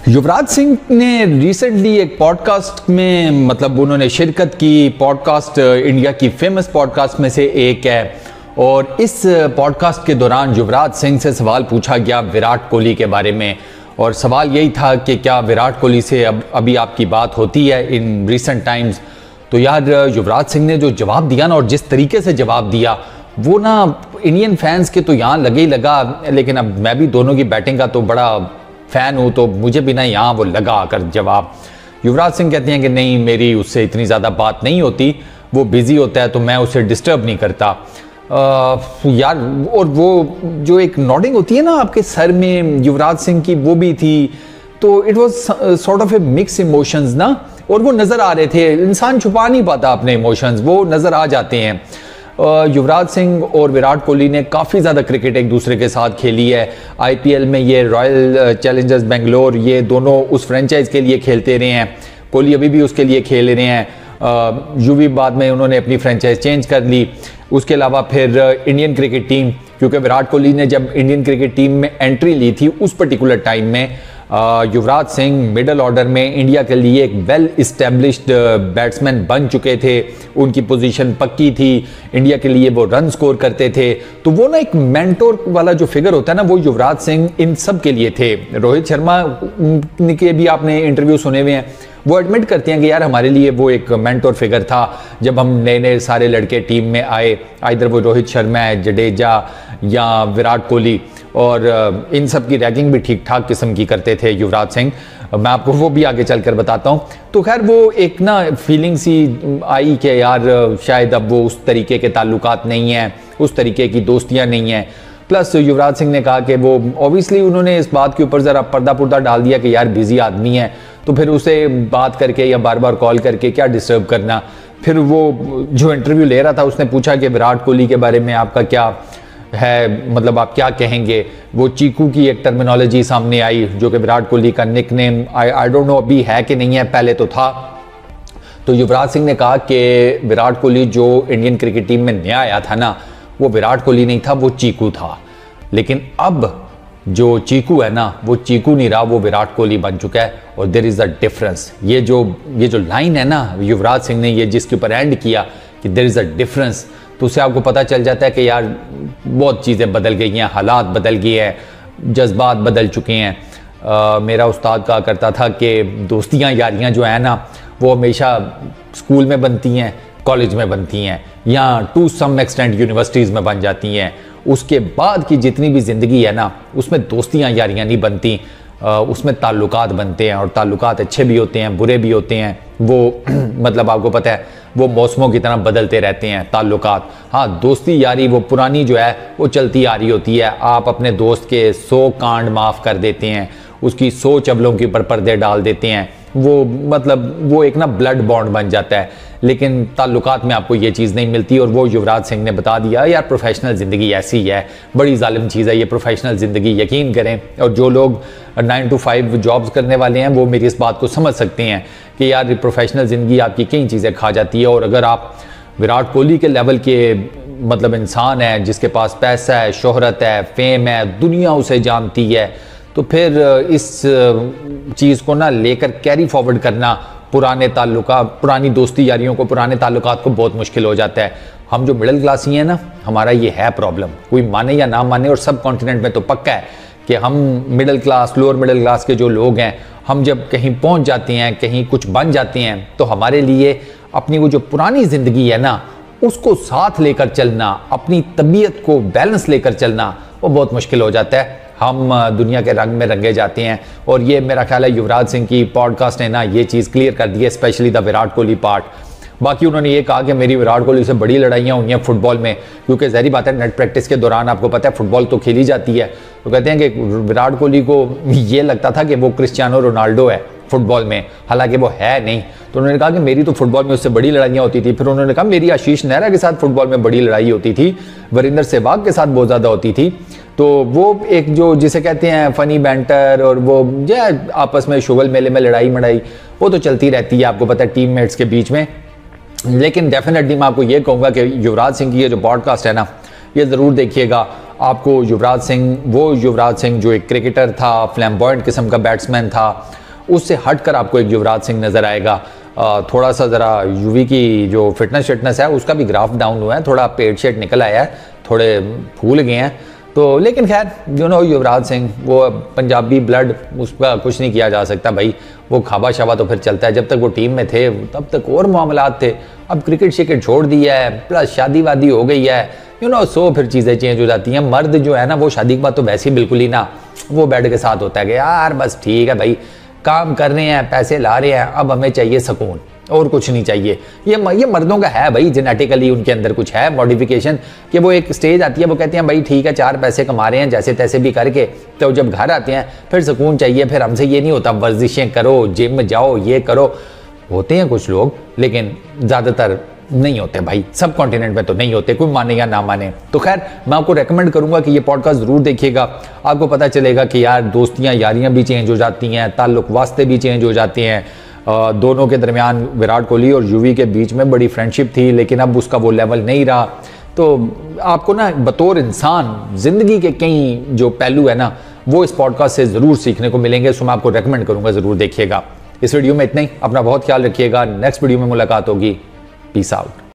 युवराज सिंह ने रिसेंटली एक पॉडकास्ट में मतलब उन्होंने शिरकत की। पॉडकास्ट इंडिया की फेमस पॉडकास्ट में से एक है और इस पॉडकास्ट के दौरान युवराज सिंह से सवाल पूछा गया विराट कोहली के बारे में और सवाल यही था कि क्या विराट कोहली से अभी आपकी बात होती है इन रिसेंट टाइम्स। तो यार युवराज सिंह ने जो जवाब दिया ना और जिस तरीके से जवाब दिया वो ना इंडियन फैंस के तो यहाँ लगे ही लगा, लेकिन अब मैं भी दोनों की बैटिंग का तो बड़ा फ़ैन हूँ तो मुझे भी ना यहाँ वो लगा आकर जवाब। युवराज सिंह कहते हैं कि नहीं मेरी उससे इतनी ज़्यादा बात नहीं होती, वो बिज़ी होता है तो मैं उसे डिस्टर्ब नहीं करता। यार और वो जो एक नॉडिंग होती है ना आपके सर में युवराज सिंह की वो भी थी, तो it was sort of a mix emotions ना, और वो नज़र आ रहे थे। इंसान छुपा नहीं पाता अपने इमोशंस, वो नज़र आ जाते हैं। युवराज सिंह और विराट कोहली ने काफ़ी ज़्यादा क्रिकेट एक दूसरे के साथ खेली है। आईपीएल में ये रॉयल चैलेंजर्स बेंगलोर ये दोनों उस फ्रेंचाइज के लिए खेलते रहे हैं। कोहली अभी भी उसके लिए खेल रहे हैं। यूवी बाद में उन्होंने अपनी फ्रेंचाइज चेंज कर ली। उसके अलावा फिर इंडियन क्रिकेट टीम, क्योंकि विराट कोहली ने जब इंडियन क्रिकेट टीम में एंट्री ली थी उस पर्टिकुलर टाइम में युवराज सिंह मिडल ऑर्डर में इंडिया के लिए एक वेल इस्टेब्लिश्ड बैट्समैन बन चुके थे। उनकी पोजीशन पक्की थी, इंडिया के लिए वो रन स्कोर करते थे। तो वो ना एक मेंटोर वाला जो फिगर होता है ना वो युवराज सिंह इन सब के लिए थे। रोहित शर्मा के भी आपने इंटरव्यू सुने हुए हैं, वो एडमिट करते हैं कि यार हमारे लिए वो एक मेंटोर फिगर था जब हम नए नए सारे लड़के टीम में आए, इधर वो रोहित शर्मा है, जडेजा या विराट कोहली, और इन सब की रैंकिंग भी ठीक ठाक किस्म की करते थे युवराज सिंह। मैं आपको वो भी आगे चलकर बताता हूँ। तो खैर वो एक ना फीलिंग सी आई कि यार शायद अब वो उस तरीके के ताल्लुकात नहीं हैं, उस तरीके की दोस्तियाँ नहीं हैं। प्लस युवराज सिंह ने कहा कि वो ऑब्वियसली उन्होंने इस बात के ऊपर ज़रा पर्दा पुर्दा डाल दिया कि यार बिजी आदमी है तो फिर उसे बात करके या बार बार कॉल करके क्या डिस्टर्ब करना। फिर वो जो इंटरव्यू ले रहा था उसने पूछा कि विराट कोहली के बारे में आपका क्या है, मतलब आप क्या कहेंगे। वो चीकू की एक टर्मिनोलॉजी सामने आई जो कि विराट कोहली का निकनेम आई डोंट नो अभी है कि नहीं है, पहले तो था। तो युवराज सिंह ने कहा कि विराट कोहली जो इंडियन क्रिकेट टीम में नया आया था ना वो विराट कोहली नहीं था, वो चीकू था। लेकिन अब जो चीकू है ना वो चीकू नहीं रहा, वो विराट कोहली बन चुका है और देयर इज़ अ डिफरेंस। ये जो लाइन है ना युवराज सिंह ने ये जिसके ऊपर एंड किया कि देयर इज़ अ डिफरेंस, तो उससे आपको पता चल जाता है कि यार बहुत चीज़ें बदल गई हैं, हालात बदल गए हैं, जज्बात बदल चुके हैं। मेरा उस्ताद कहा करता था कि दोस्तियाँ यारियाँ जो है ना वो हमेशा स्कूल में बनती हैं, कॉलेज में बनती हैं या टू सम एक्सटेंट यूनिवर्सिटीज़ में बन जाती हैं। उसके बाद की जितनी भी ज़िंदगी है ना उसमें दोस्तियाँ यारियाँ नहीं बनती, उसमें ताल्लुकात बनते हैं और ताल्लुकात अच्छे भी होते हैं बुरे भी होते हैं। वो मतलब आपको पता है वो मौसमों की तरह बदलते रहते हैं ताल्लुकात। हाँ दोस्ती यारी वो पुरानी जो है वो चलती आ रही होती है। आप अपने दोस्त के 100 कांड माफ़ कर देते हैं, उसकी 100 चबलों के ऊपर पर्दे डाल देते हैं, वो मतलब वो एक ना ब्लड बॉन्ड बन जाता है। लेकिन ताल्लुकात में आपको ये चीज़ नहीं मिलती और वो युवराज सिंह ने बता दिया यार प्रोफेशनल ज़िंदगी ऐसी है, बड़ी जालिम चीज़ है ये प्रोफेशनल ज़िंदगी, यकीन करें। और जो लोग 9 to 5 जॉब्स करने वाले हैं वो मेरी इस बात को समझ सकते हैं कि यार प्रोफेशनल ज़िंदगी आपकी कई चीज़ें खा जाती है। और अगर आप विराट कोहली के लेवल के मतलब इंसान है जिसके पास पैसा है, शोहरत है, फेम है, दुनिया उसे जानती है, तो फिर इस चीज़ को ना लेकर कैरी फॉरवर्ड करना पुराने ताल्लुकात, पुरानी दोस्ती यारियों को, पुराने ताल्लुकात को बहुत मुश्किल हो जाता है। हम जो मिडिल क्लास ही हैं ना हमारा ये है प्रॉब्लम, कोई माने या ना माने, और सब कॉन्टिनेंट में तो पक्का है कि हम middle class lower middle class के जो लोग हैं हम जब कहीं पहुंच जाते हैं, कहीं कुछ बन जाते हैं तो हमारे लिए अपनी वो जो पुरानी ज़िंदगी है ना उसको साथ लेकर चलना, अपनी तबीयत को बैलेंस लेकर चलना वो बहुत मुश्किल हो जाता है। हम दुनिया के रंग में रंगे जाते हैं और ये मेरा ख्याल है युवराज सिंह की पॉडकास्ट ने ना ये चीज़ क्लियर कर दी है, specially the Virat Kohli part. बाकी उन्होंने ये कहा कि मेरी विराट कोहली से बड़ी लड़ाइयाँ हुई हैं फुटबॉल में, क्योंकि ज़ाहिर बात है नेट प्रैक्टिस के दौरान आपको पता है फुटबॉल तो खेली जाती है। तो कहते हैं कि विराट कोहली को ये लगता था कि वो क्रिस्टियानो रोनाल्डो है फुटबॉल में, हालांकि वो है नहीं। तो उन्होंने कहा कि मेरी तो फुटबॉल में उससे बड़ी लड़ाइयाँ होती थी। फिर उन्होंने कहा मेरी आशीष नेहरा के साथ फुटबॉल में बड़ी लड़ाई होती थी, वीरेंद्र सहवाग के साथ बहुत ज़्यादा होती थी। तो वो एक जो जिसे कहते हैं फ़नी बैंटर और वो जो आपस में शुगल मेले में लड़ाई मड़ाई वो तो चलती रहती है, आपको पता है टीममेट्स के बीच में। लेकिन डेफिनेटली मैं आपको ये कहूँगा कि युवराज सिंह की ये जो पॉडकास्ट है ना ये ज़रूर देखिएगा। आपको युवराज सिंह जो एक क्रिकेटर था, फ्लैम्बॉयंट किस्म का बैट्समैन था, उससे हटकर आपको एक युवराज सिंह नज़र आएगा। थोड़ा सा ज़रा यूवी की जो फिटनेस है उसका भी ग्राफ डाउन हुआ है, थोड़ा पेट शेट निकल आया है, थोड़े फूल गए हैं तो, लेकिन खैर युवराज सिंह वो पंजाबी ब्लड, उसका कुछ नहीं किया जा सकता भाई, वो खाबा शाबा तो फिर चलता है। जब तक वो टीम में थे तब तक और मामलात थे, अब क्रिकेट शिकेट छोड़ दिया है, प्लस शादी वादी हो गई है, सो फिर चीज़ें चेंज हो जाती हैं। मर्द जो है ना वो शादी के बाद तो वैसे ही बिल्कुल ही ना वो बेड के साथ होता है कि यार बस ठीक है भाई, काम कर रहे हैं, पैसे ला रहे हैं, अब हमें चाहिए सुकून और कुछ नहीं चाहिए। ये मर्दों का है भाई, जेनेटिकली उनके अंदर कुछ है मॉडिफिकेशन कि वो एक स्टेज आती है, वो कहते हैं भाई ठीक है 4 पैसे कमा रहे हैं जैसे तैसे भी करके, तो जब घर आते हैं फिर सुकून चाहिए, फिर हमसे ये नहीं होता वर्जिशें करो, जिम जाओ, ये करो। होते हैं कुछ लोग लेकिन ज़्यादातर नहीं होते भाई, सब कॉन्टिनेंट में तो नहीं होते, कोई माने या ना माने। तो खैर मैं आपको रेकमेंड करूंगा कि ये पॉडकास्ट ज़रूर देखिएगा, आपको पता चलेगा कि यार दोस्तियां यारियां भी चेंज हो जाती हैं, ताल्लुक वास्ते भी चेंज हो जाते हैं। दोनों के दरमियान, विराट कोहली और युवी के बीच में बड़ी फ्रेंडशिप थी लेकिन अब उसका वो लेवल नहीं रहा। तो आपको ना बतौर इंसान ज़िंदगी के कई जो पहलू है ना वो इस पॉडकास्ट से ज़रूर सीखने को मिलेंगे, सो मैं आपको रेकमेंड करूँगा, ज़रूर देखिएगा। इस वीडियो में इतना ही, अपना बहुत ख्याल रखिएगा, नेक्स्ट वीडियो में मुलाकात होगी, पीस आउट।